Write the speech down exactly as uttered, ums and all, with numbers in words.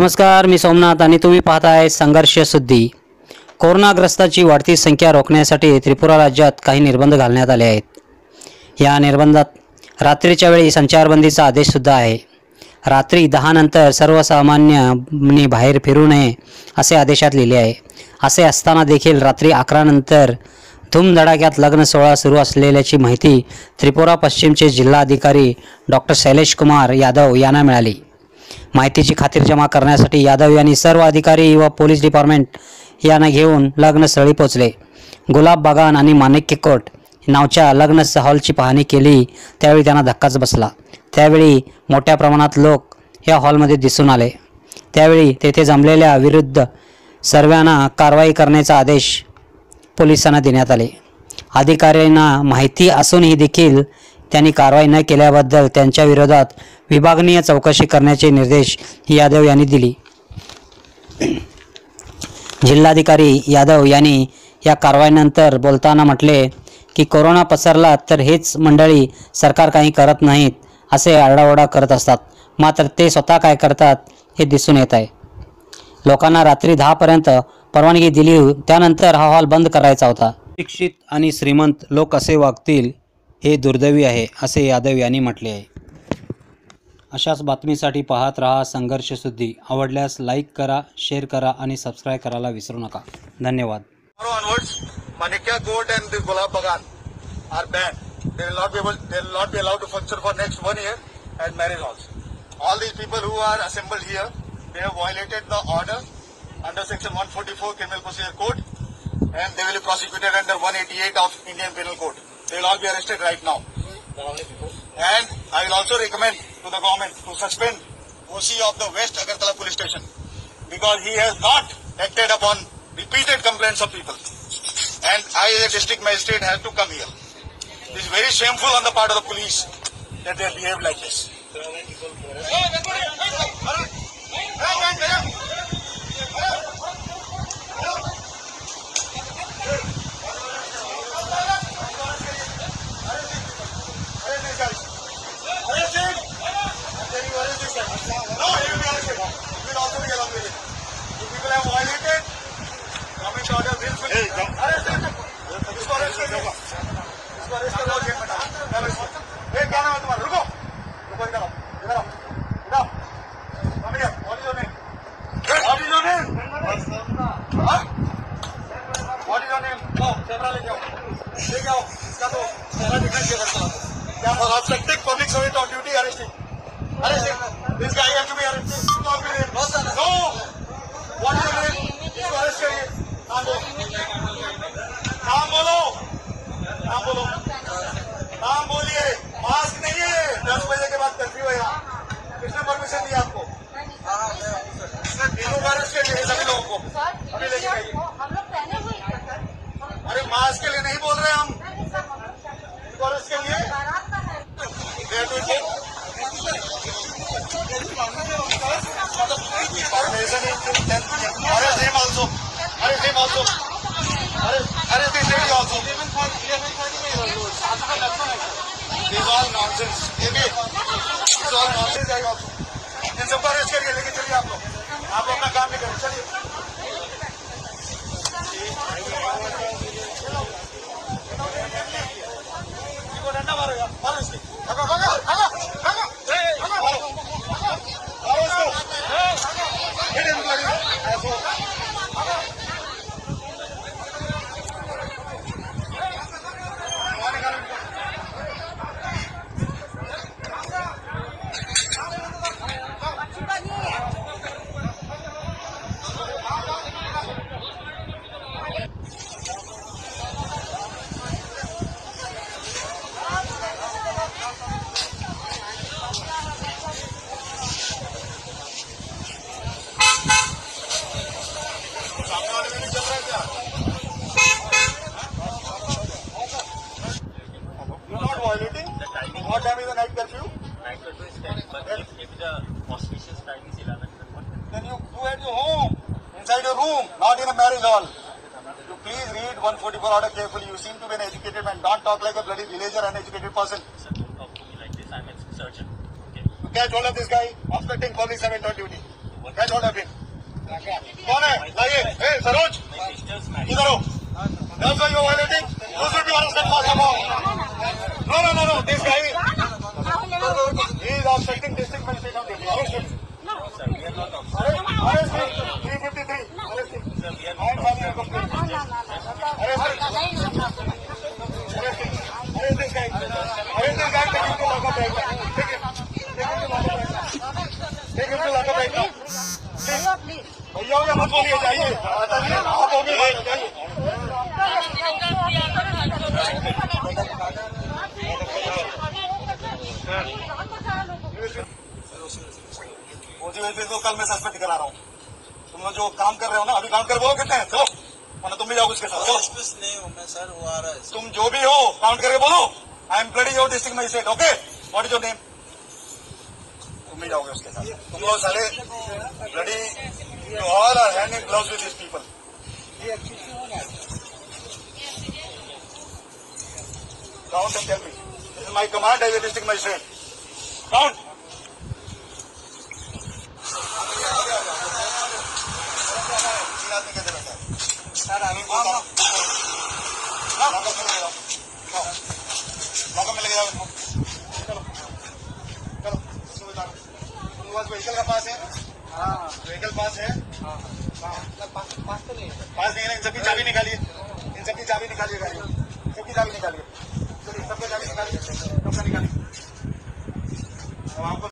नमस्कार, मी सोमनाथ आणि तुम्ही पाहताय संघर्ष सुद्धी। कोरोनाग्रस्तांची वाढती संख्या रोखण्यासाठी त्रिपुरा राज्यात काही निर्बंध घालण्यात आले आहेत। या निर्बंधात रात्रीच्या वेळी संचारबंदीचा आदेश सुद्धा आहे। रात्री दहा नंतर सर्वसामान्यांनी बाहेर फिरू नये असे आदेशात लिहिले आहे। असे असताना देखील रात्री अकरा नंतर धूमधडाक्यात लग्न सोहळा सुरू असलेल्याची माहिती त्रिपुरा पश्चिमचे जिल्हाधिकारी डॉक्टर शैलेश कुमार यादव यांना मिळाली। माहितीची खातिरजमा करण्यासाठी यादव यांनी सर्व अधिकारी व पोलीस डिपार्टमेंट यांना घेऊन लग्नस्थळी पोहोचले। गुलाब बागान आणि माणिक्य कोट नावच्या लग्न हॉलची पाहणी केली, त्यावेळी त्यांना धक्काच बसला। त्यावेळी मोठ्या प्रमाणात लोक या हॉलमध्ये दिसून आले। त्यावेळी तेथे जमलेल्या विरुद्ध सर्वांना कारवाई करण्याचा आदेश पोलिसांना देण्यात आले। अधिकाऱ्यांना माहिती असूनही देखील त्यांनी कारवाई न केल्याबद्दल त्यांच्या विरोधात विभागीय चौकशी करण्याचे निर्देश यादव यांनी दिले। जिल्हाधिकारी यादव यांनी या कारवाईनंतर बोलताना म्हटले की कोरोना पसरला तर हेच मंडळी सरकार काही करत नाहीत असे आरडाओरडा करत असतात, मात्र ते स्वतः काय करतात हे दिसून येत आहे। लोकांना रात्री दहा पर्यंत परवानगी दिली, त्यानंतर हा हॉल बंद करायचा होता। शिक्षित आणि श्रीमंत लोक असे वागतील हे दुर्दैवी आहे असे यादव यांनी म्हटले आहे। अशाच बातमीसाठी पाहत रहा संघर्ष सुद्धी। आवडल्यास लाईक करा, शेअर करा आणि सबस्क्राइब करायला विसरू नका। धन्यवाद। Onwards, Manikya Court and the Gulab Bagan are banned. They will not be able, they will not be allowed to function for next one year at marriage halls. All these people who are assembled here, they have violated the order under section one forty-four Criminal Procedure Code, and they will be prosecuted under one eighty-eight of Indian Penal Code. They will all be arrested right now. And I will also recommend to the government to suspend O C of the West Agartala Police Station because he has not acted upon repeated complaints of people. And I as a district magistrate have to come here. It is very shameful on the part of the police that they have behaved like this. No, he will be arrested. He will also be along with it. If people have violated government order willfully, arrest them. इसको arrest कर दो. इसको arrest कर दो jail में डालो. ये क्या नाम है तुम्हारा? रुको. रुको इधर आओ. इधर आओ. इधर आओ. Come here. What is your name? What is your name? हाँ? What is your name? आओ, कैमरा लेके आओ. लेके आओ. इसका तो चेहरा दिखाई दे रहा है. क्या for obstructing public service on duty arresting? Arresting. This guy has to be arrested. No, no. What is your name? इसको arrest करिए. नाम बोलो. नाम बोलो. नाम बोलो. नाम बोलिए. मास्क नहीं है. दस बजे के बाद कर्फ्यू है यहाँ. किसने परमिशन दिया आपको? इसने तीनों को अरेस्ट कर लिया सभी लोगों को. अभी लेके आइए. अरे मास्क के लिए नहीं बोल रहे हम. इसको अरेस्ट कर लिए. Arrest him also. Arrest him also. Arrest, arrest this lady also. This is all nonsense. This is all nonsense guys also. इन सबको अरेस्ट करिए, लेके चलिए आप लोग. आप लोग अपना काम नहीं करें, चलिए. इसको डंडा मारो यार, मारो इसके. भागो, भागो, भागो, भागो. What time is the night curfew? Night curfew is ten, but if, if the auspicious time is eleven, then what? Then you do at your home, inside your room, not in a marriage hall. You please read one forty-four order carefully. You seem to be an educated man. Don't talk like a bloody villager, uneducated person. Sir, don't talk to me like this. I'm a surgeon. Okay. You catch hold of this guy obstructing public servant on duty. Catch order भी कौन है? लाइए। ए Saroj My sister's married. इधर हो। That's why you're violating. You should be arrested for some more. No, no, no, no. This guy, he is obstructing district magistrate of Delhi. Arrest him. Sir, we are not obstructing. Arrest, arrest him. three fifty-three. Arrest him. Sir, we are I am not filing a complaint. Arrest him. Arrest him. Arrest this guy. Arrest this guy. Take him to lockup right now. Take him. Take him to lockup right now. Take him to lockup right now. Please. भैया भैया मत बोलिए, जाइए। आप हो गए भाई, जाइए। मोटिवेट को कल मैं सस्पेंड करा रहा हूँ। तुम लोग जो काम कर रहे हो ना, अभी काम कर बोलो कितने हैं? चलो, वरना तुम भी जाओगे उसके साथ। चलो। नहीं हूँ मैं सर, वो आ रहा है। तुम जो भी हो काउंट करके बोलो। I am bloody your district magistrate. Okay, what is your name? तुम भी जाओगे उसके साथ। तुम लोग सारे bloody you all are hand in gloves with this people. Count and tell me. This is my command as a district magistrate. Count. तीन आदमी कैसे रहता है? सर अभी मौका मिलेगा उनको। चलो चलो, उसको बता। तुम पास व्हीकल का पास है? हाँ व्हीकल पास है? हाँ पास पास तो नहीं है। पास नहीं है ना? इन सबकी चाबी निकालिए। इन सबकी चाबी निकालिए गाड़ी। सबकी चाबी निकालिए। चलिए, सबकी चाबी निकालिए। सबका निकालिए। अब आपको